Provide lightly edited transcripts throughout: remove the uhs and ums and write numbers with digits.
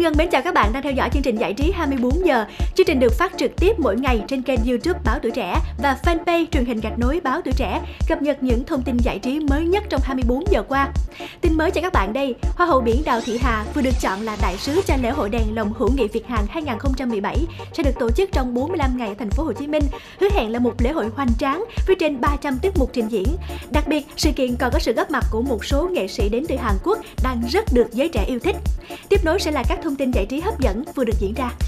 Ngân mến chào các bạn đang theo dõi chương trình giải trí 24 giờ. Chương trình được phát trực tiếp mỗi ngày trên kênh YouTube Báo Tuổi Trẻ và fanpage truyền hình _ Báo Tuổi Trẻ, cập nhật những thông tin giải trí mới nhất trong 24 giờ qua. Tin mới cho các bạn đây, Hoa hậu biển Đào Thị Hà vừa được chọn là đại sứ cho lễ hội đèn lồng hữu nghị Việt Hàn 2017 sẽ được tổ chức trong 45 ngày ở thành phố Hồ Chí Minh, hứa hẹn là một lễ hội hoành tráng với trên 300 tiết mục trình diễn. Đặc biệt, sự kiện còn có sự góp mặt của một số nghệ sĩ đến từ Hàn Quốc đang rất được giới trẻ yêu thích. Tiếp nối sẽ là các thông tin giải trí hấp dẫn vừa được diễn ra.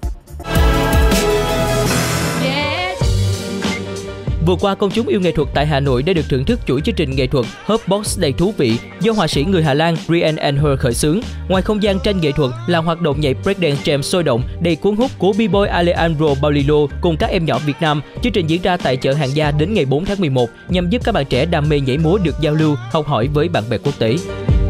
Vừa qua, công chúng yêu nghệ thuật tại Hà Nội đã được thưởng thức chuỗi chương trình nghệ thuật Hopbox đầy thú vị do họa sĩ người Hà Lan Rian and Her khởi xướng. Ngoài không gian tranh nghệ thuật là hoạt động nhảy breakdance jam sôi động đầy cuốn hút của B-boy Alejandro Paulino cùng các em nhỏ Việt Nam. Chương trình diễn ra tại chợ Hàng Gia đến ngày 4 tháng 11 nhằm giúp các bạn trẻ đam mê nhảy múa được giao lưu, học hỏi với bạn bè quốc tế.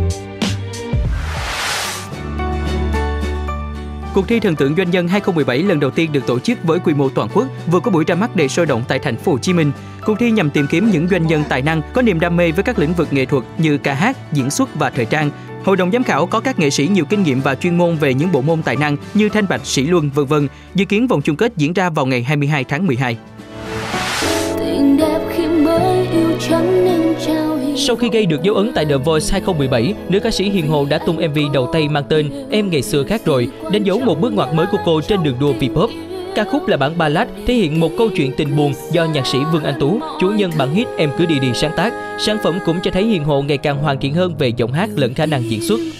Cuộc thi Thần tượng Doanh nhân 2017 lần đầu tiên được tổ chức với quy mô toàn quốc, vừa có buổi ra mắt đầy sôi động tại thành phố Hồ Chí Minh. Cuộc thi nhằm tìm kiếm những doanh nhân tài năng có niềm đam mê với các lĩnh vực nghệ thuật như ca hát, diễn xuất và thời trang. Hội đồng giám khảo có các nghệ sĩ nhiều kinh nghiệm và chuyên môn về những bộ môn tài năng như thanh bạch, sĩ luân, v.v. Dự kiến vòng chung kết diễn ra vào ngày 22 tháng 12. Sau khi gây được dấu ấn tại The Voice 2017, nữ ca sĩ Hiền Hồ đã tung MV đầu tay mang tên Em Ngày Xưa Khác Rồi, đánh dấu một bước ngoặt mới của cô trên đường đua V-pop. Ca khúc là bản ballad thể hiện một câu chuyện tình buồn do nhạc sĩ Vương Anh Tú, chủ nhân bản hit Em Cứ Đi Đi sáng tác. Sản phẩm cũng cho thấy Hiền Hồ ngày càng hoàn thiện hơn về giọng hát lẫn khả năng diễn xuất.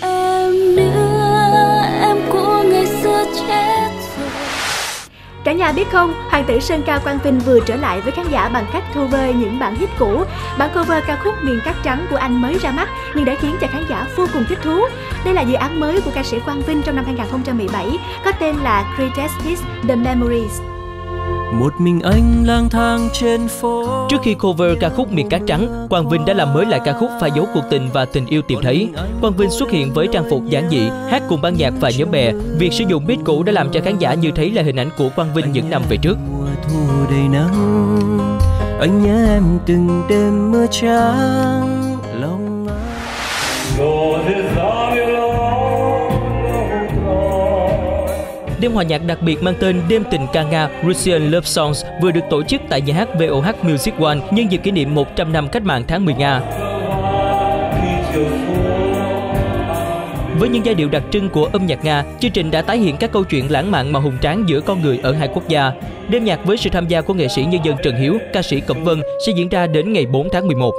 Cả nhà biết không, hoàng tử Sơn Ca Quang Vinh vừa trở lại với khán giả bằng cách cover những bản hit cũ. Bản cover ca khúc Miền Cát Trắng của anh mới ra mắt nhưng đã khiến cho khán giả vô cùng thích thú. Đây là dự án mới của ca sĩ Quang Vinh trong năm 2017, có tên là Greatest Hits: The Memories. Một mình anh lang thang trên phố. Trước khi cover ca khúc Miền Cát Trắng, Quang Vinh đã làm mới lại ca khúc Phai dấu cuộc tình và tình yêu tìm thấy. Quang Vinh xuất hiện với trang phục giản dị, hát cùng ban nhạc và nhóm bè. Việc sử dụng beat cũ đã làm cho khán giả như thấy là hình ảnh của Quang Vinh những năm về trước. Mùa thu đầy nắng, anh nhớ em từng đêm mưa trắng lòng Đêm hòa nhạc đặc biệt mang tên Đêm tình ca Nga Russian Love Songs vừa được tổ chức tại nhà hát VOH Music One nhân dịp kỷ niệm 100 năm cách mạng tháng 10 Nga. Với những giai điệu đặc trưng của âm nhạc Nga, chương trình đã tái hiện các câu chuyện lãng mạn mà hùng tráng giữa con người ở hai quốc gia. Đêm nhạc với sự tham gia của nghệ sĩ nhân dân Trần Hiếu, ca sĩ Cẩm Vân sẽ diễn ra đến ngày 4 tháng 11.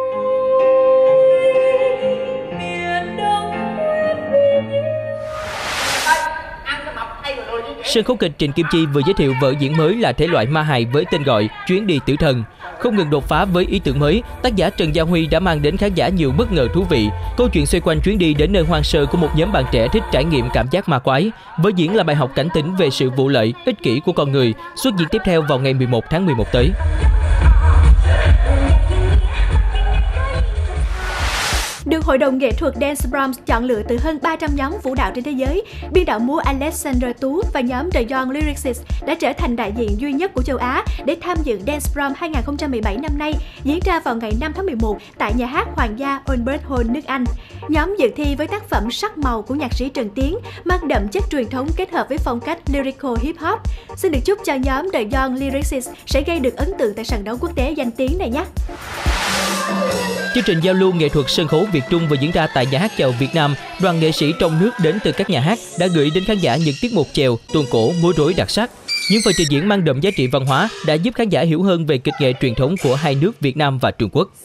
Sân khấu kịch Trịnh Kim Chi vừa giới thiệu vở diễn mới là thể loại ma hài với tên gọi Chuyến đi tử thần. Không ngừng đột phá với ý tưởng mới, tác giả Trần Gia Huy đã mang đến khán giả nhiều bất ngờ thú vị. Câu chuyện xoay quanh chuyến đi đến nơi hoang sơ của một nhóm bạn trẻ thích trải nghiệm cảm giác ma quái. Vở diễn là bài học cảnh tỉnh về sự vụ lợi, ích kỷ của con người. Xuất diễn tiếp theo vào ngày 11 tháng 11 tới. Được Hội đồng nghệ thuật Dance Proms chọn lựa từ hơn 300 nhóm vũ đạo trên thế giới, biên đạo múa Alexander Tú và nhóm The Young Lyricists đã trở thành đại diện duy nhất của châu Á để tham dự Dance Prom 2017 năm nay, diễn ra vào ngày 5 tháng 11 tại nhà hát Hoàng gia Albert Hall, nước Anh. Nhóm dự thi với tác phẩm Sắc màu của nhạc sĩ Trần Tiến, mang đậm chất truyền thống kết hợp với phong cách lyrical hip hop. Xin được chúc cho nhóm The Young Lyricists sẽ gây được ấn tượng tại sàn đấu quốc tế danh tiếng này nhé. Chương trình giao lưu nghệ thuật sân khấu Việt Trung vừa diễn ra tại nhà hát chèo Việt Nam. Đoàn nghệ sĩ trong nước đến từ các nhà hát đã gửi đến khán giả những tiết mục chèo, tuồng cổ, múa rối đặc sắc. Những phần trình diễn mang đậm giá trị văn hóa đã giúp khán giả hiểu hơn về kịch nghệ truyền thống của hai nước Việt Nam và Trung Quốc.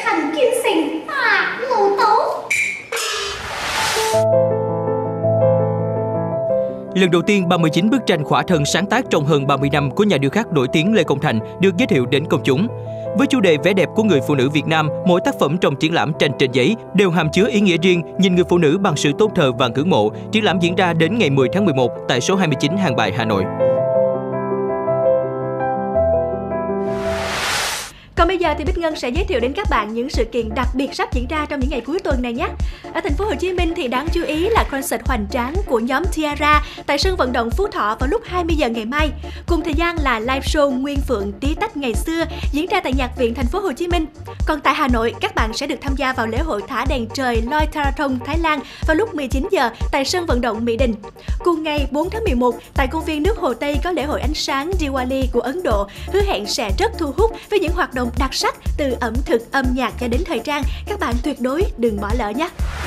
Lần đầu tiên, 39 bức tranh khỏa thân sáng tác trong hơn 30 năm của nhà điêu khắc nổi tiếng Lê Công Thành được giới thiệu đến công chúng. Với chủ đề vẻ đẹp của người phụ nữ Việt Nam, mỗi tác phẩm trong triển lãm tranh trên giấy đều hàm chứa ý nghĩa riêng, nhìn người phụ nữ bằng sự tôn thờ và ngưỡng mộ. Triển lãm diễn ra đến ngày 10 tháng 11 tại số 29 Hàng Bài, Hà Nội. Còn bây giờ thì Bích Ngân sẽ giới thiệu đến các bạn những sự kiện đặc biệt sắp diễn ra trong những ngày cuối tuần này nhé. Ở thành phố Hồ Chí Minh thì đáng chú ý là concert hoành tráng của nhóm Tiara tại sân vận động Phú Thọ vào lúc 20 giờ ngày mai. Cùng thời gian là live show Nguyên Phượng Tí Tách ngày xưa diễn ra tại Nhạc viện thành phố Hồ Chí Minh. Còn tại Hà Nội, các bạn sẽ được tham gia vào lễ hội thả đèn trời Loi Tharathon Thái Lan vào lúc 19 giờ tại sân vận động Mỹ Đình. Cùng ngày 4 tháng 11, tại công viên nước Hồ Tây có lễ hội ánh sáng Diwali của Ấn Độ, hứa hẹn sẽ rất thu hút với những hoạt động đặc sắc từ ẩm thực, âm nhạc cho đến thời trang. Các bạn tuyệt đối đừng bỏ lỡ nhé.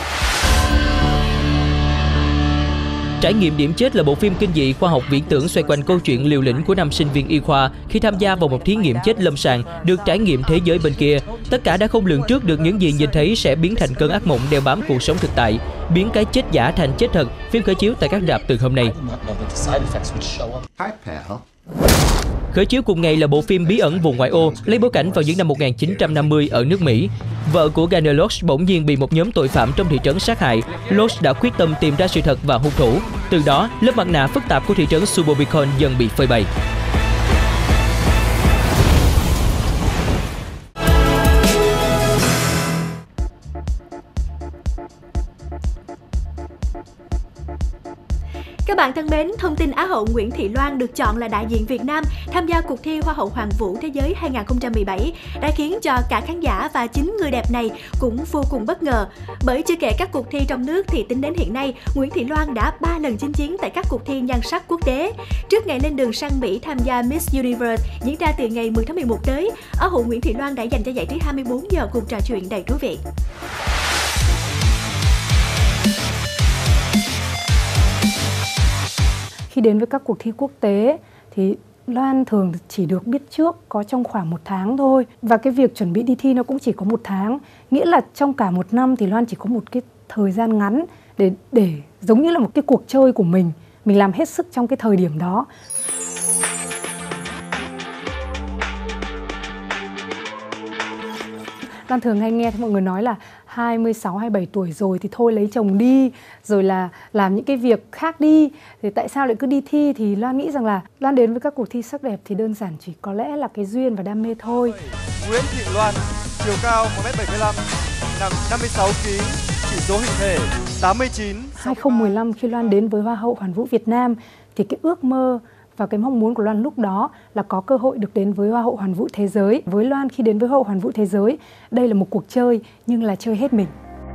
Trải nghiệm điểm chết là bộ phim kinh dị khoa học viễn tưởng xoay quanh câu chuyện liều lĩnh của 5 sinh viên y khoa khi tham gia vào một thí nghiệm chết lâm sàng được trải nghiệm thế giới bên kia. Tất cả đã không lường trước được những gì nhìn thấy sẽ biến thành cơn ác mộng đeo bám cuộc sống thực tại, biến cái chết giả thành chết thật. Phim khởi chiếu tại các rạp từ hôm nay. Khởi chiếu cùng ngày là bộ phim Bí ẩn vùng ngoại ô, lấy bối cảnh vào những năm 1950 ở nước Mỹ. Vợ của Gunnar Lodge bỗng nhiên bị một nhóm tội phạm trong thị trấn sát hại. Lodge đã quyết tâm tìm ra sự thật và hung thủ. Từ đó, lớp mặt nạ phức tạp của thị trấn Suburbicon dần bị phơi bày. Các bạn thân mến, thông tin Á hậu Nguyễn Thị Loan được chọn là đại diện Việt Nam tham gia cuộc thi Hoa hậu Hoàn vũ Thế giới 2017 đã khiến cho cả khán giả và chính người đẹp này cũng vô cùng bất ngờ. Bởi chưa kể các cuộc thi trong nước thì tính đến hiện nay, Nguyễn Thị Loan đã 3 lần chinh chiến tại các cuộc thi nhan sắc quốc tế. Trước ngày lên đường sang Mỹ tham gia Miss Universe diễn ra từ ngày 10 tháng 11 tới, Á hậu Nguyễn Thị Loan đã dành cho giải trí 24 giờ cùng trò chuyện đầy thú vị. Khi đến với các cuộc thi quốc tế thì Loan thường chỉ được biết trước có trong khoảng 1 tháng thôi. Và cái việc chuẩn bị đi thi nó cũng chỉ có 1 tháng. Nghĩa là trong cả 1 năm thì Loan chỉ có một cái thời gian ngắn để giống như là một cái cuộc chơi của mình. Mình làm hết sức trong cái thời điểm đó. Loan thường hay nghe thấy mọi người nói là 26, 27 tuổi rồi thì thôi lấy chồng đi, rồi là làm những cái việc khác đi. Thì tại sao lại cứ đi thi? Thì Loan nghĩ rằng là Loan đến với các cuộc thi sắc đẹp thì đơn giản chỉ có lẽ là cái duyên và đam mê thôi. Nguyễn Thị Loan, chiều cao 1m75, nặng 56kg, chỉ số hình thể 89. 2015 khi Loan đến với Hoa hậu Hoàn vũ Việt Nam thì cái ước mơ và cái mong muốn của Loan lúc đó là có cơ hội được đến với Hoa hậu Hoàn vũ Thế giới. Với Loan khi đến với Hoa hậu Hoàn vũ Thế giới, đây là một cuộc chơi nhưng là chơi hết mình.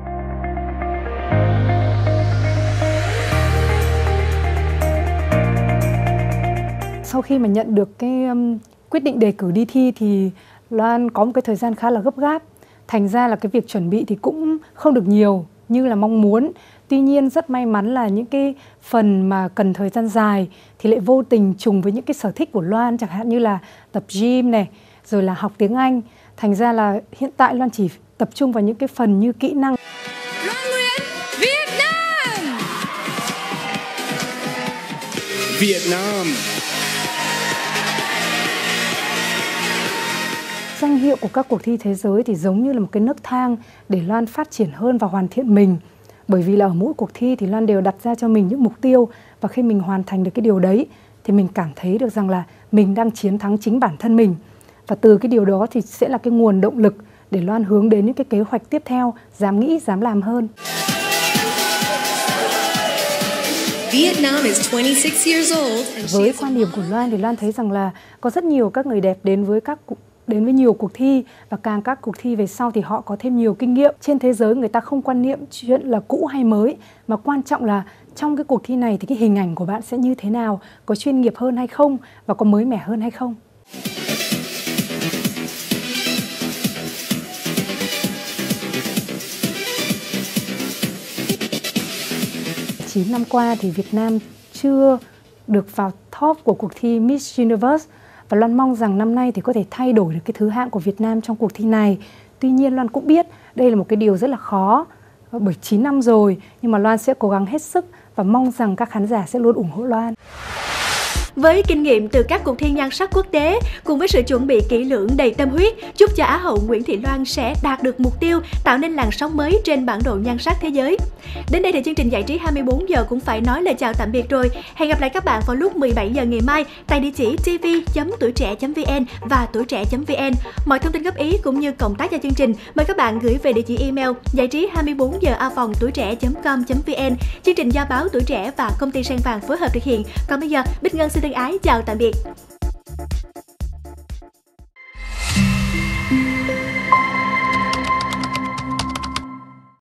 Sau khi mà nhận được cái quyết định đề cử đi thi thì Loan có một cái thời gian khá là gấp gáp. Thành ra là cái việc chuẩn bị thì cũng không được nhiều như là mong muốn. Tuy nhiên rất may mắn là những cái phần mà cần thời gian dài thì lại vô tình trùng với những cái sở thích của Loan, chẳng hạn như là tập gym này, rồi là học tiếng Anh. Thành ra là hiện tại Loan chỉ tập trung vào những cái phần như kỹ năng. Loan Nguyễn, Việt Nam! Việt Nam! Danh hiệu của các cuộc thi thế giới thì giống như là một cái nấc thang để Loan phát triển hơn và hoàn thiện mình. Bởi vì là ở mỗi cuộc thi thì Loan đều đặt ra cho mình những mục tiêu, và khi mình hoàn thành được cái điều đấy thì mình cảm thấy được rằng là mình đang chiến thắng chính bản thân mình. Và từ cái điều đó thì sẽ là cái nguồn động lực để Loan hướng đến những cái kế hoạch tiếp theo, dám nghĩ, dám làm hơn. Vietnam is 26 years old. Với quan điểm của Loan thì Loan thấy rằng là có rất nhiều các người đẹp đến với nhiều cuộc thi, và càng các cuộc thi về sau thì họ có thêm nhiều kinh nghiệm. Trên thế giới người ta không quan niệm chuyện là cũ hay mới, mà quan trọng là trong cái cuộc thi này thì cái hình ảnh của bạn sẽ như thế nào, có chuyên nghiệp hơn hay không và có mới mẻ hơn hay không. Chín năm qua thì Việt Nam chưa được vào top của cuộc thi Miss Universe, và Loan mong rằng năm nay thì có thể thay đổi được cái thứ hạng của Việt Nam trong cuộc thi này. Tuy nhiên Loan cũng biết đây là một cái điều rất là khó, bởi 9 năm rồi, nhưng mà Loan sẽ cố gắng hết sức và mong rằng các khán giả sẽ luôn ủng hộ Loan. Với kinh nghiệm từ các cuộc thi nhan sắc quốc tế cùng với sự chuẩn bị kỹ lưỡng đầy tâm huyết, chúc cho Á hậu Nguyễn Thị Loan sẽ đạt được mục tiêu tạo nên làn sóng mới trên bản đồ nhan sắc thế giới. Đến đây thì chương trình giải trí 24 giờ cũng phải nói lời chào tạm biệt rồi. Hẹn gặp lại các bạn vào lúc 17 giờ ngày mai tại địa chỉ tv.tuitre.vn và tuổi trẻ.vn. Mọi thông tin góp ý cũng như cộng tác cho chương trình mời các bạn gửi về địa chỉ email giải trí 24 giờ@tuổi trẻ.com.vn. Chương trình do báo Tuổi Trẻ và công ty Sen Vàng phối hợp thực hiện. Còn bây giờ, Bích Ngân xin thân ái chào tạm biệt.